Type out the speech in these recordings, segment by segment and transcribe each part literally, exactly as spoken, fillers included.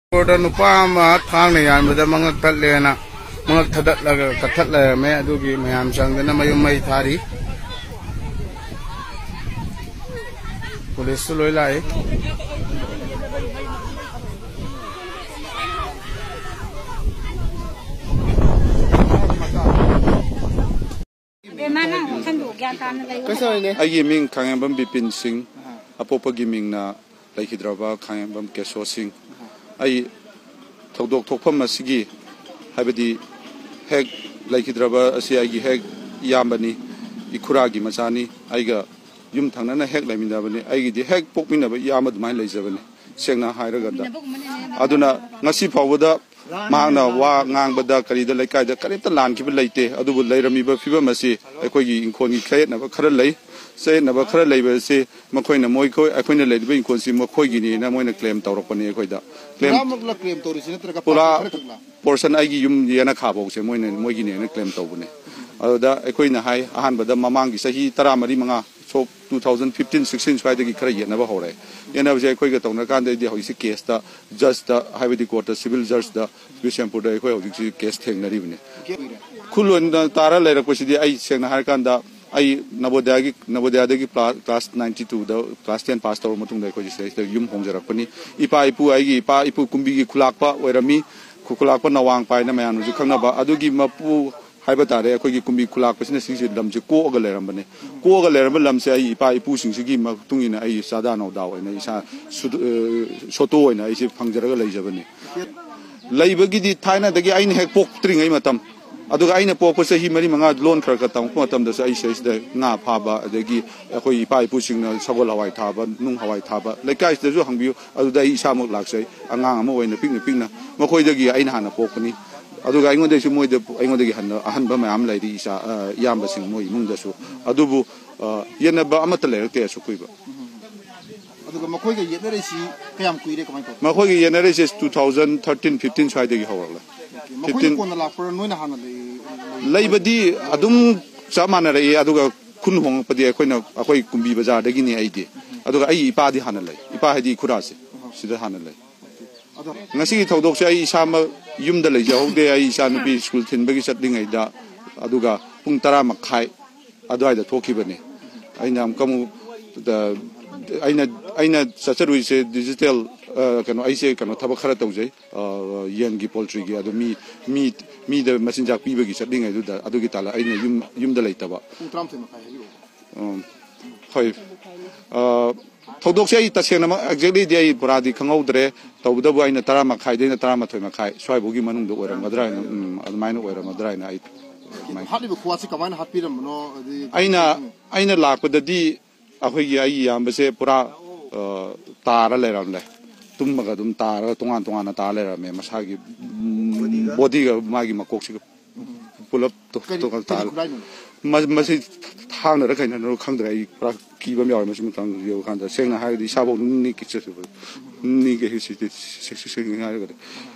Order no pa ma thang na yan bada mangak tat le na mangak thatat la ka that la me adu gi mayam sang na mayum mai thari police loi lai ai ming Khangembam Bipin Singh apopa gi ming na laikhidraba Khangembam Kesho Singh ai thogdok thokpham asigi habadi hek laikhidraba asi ai gi hek yambani ikhura gi machani aiga yum thangnana hek laimindabani ai gi di hek pokminaba yama dumai leijabani sengna hairaga da aduna ngasi phawada mahna wa ngangbada karida laikai da karita lan ki leite adubu leirami ba fiba masi aikoi gi inkon gi khayet na ba khara lei se na ba khara leiba se makhoi na moi khoi aikoi na leiba inkon si makhoi gi ni na moi na claim tawrakpani aikoi da claim claim tawrisi natraga pura portion ai gi yum yana khabau se moi na moi gi ni na claim tawbune aduda aikoi na hai ahan bada mamang gi sahi taramari manga so twenty fifteen sixteen swai dagi khara yena ba hore yena ba aikoi ga tawna kan de hoisi case da just da highway court civil judge da Bishampur da aikoi hoisi case thengnari bune khulon da tara lerak pasidi ai sengna har kan da ai Navodaya gi Navodaya dagi class ninety-two da class ten pass tawr matung da aikoi se yum hongjarak pani ipa ipu ai gi ipa ipu kumbi gi khulakpa oirami khulakpa nawang pai na mayan ju khangna ba adugi mapu haiba tare akoi gi kumbi khulak pasina sing se lamje ko ga leram bane ko ga leram lam se ai ipa ipu sing sigi ma tungina ai sada no daw ina isa soto ina ai se phangjaraga leijabane leibagi di thaina dagi ain hek pok tringai matam aduga aina pok pa sahi mari manga loan khar ka tam ko matam da sai sai da nga phaba adagi akoi ipa ipu sing na sagol hawai thaba nung hawai thaba lekai da ju hangbiu aduda isa mo laksai angang ama oina pingna pingna makhoi dagi aina hana pokni aduga ingon de su moi de ingon de han han ba ma am lai di isa yam ba sing moi mung da su adubu yena ba amata le ke su kuiba aduga makhoi ge yena re si kayam kuire kamai ko makhoi ge yena re si twenty thirteen fifteen swai de gi hawala makhoi ko na la por noina hana le leibadi adum chamana re aduga khun hong padi akoi na akoi kumbi bazar de gi ni ai di aduga ai ipa di hana lai ipa hadi khura se sida hana lai ngasi thawdok se ai isama yumda lei jaude ai isa nupi school thinbagi chatlingai da aduga pung tara makhai adwai da thokibane aina amkamu da aina aina sacharui se digital kano aise kano thabak khara tawjai yen gi poultry gi adu mi mi mi da masinjak pibagi chatlingai du da adugi tala aina yum yumda leitaba um hoi thawdok se ai tasena exactly di ai buradi khangaudre tawda bu aina tara makhai deina tara mathoi makhai swai bogi manung do oram gadra admaina oram gadra ina ai halibu khwasi kamaina hapiram no aina aina lakpada di akhoi gi ai yambase pura tara leram le tummaga dum tara tongan tongan ta lerame masagi body ga magi makok si pulap to to ta masi thang na kaina no khangdra ai pra ki ba myaw masim tang yo khanda sengna ha di sabo ni ki che ni ge hi si se se se nga ga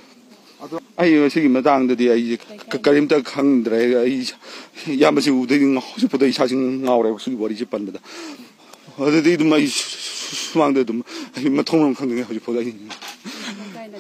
ai yo sigi matang da di ai karim ta khangdra ai yam si u de ngo su pu de sa sing ngau re su bori ji pan da ade di dum ai swang de dum ai ma thong rong khang de ha ji pu da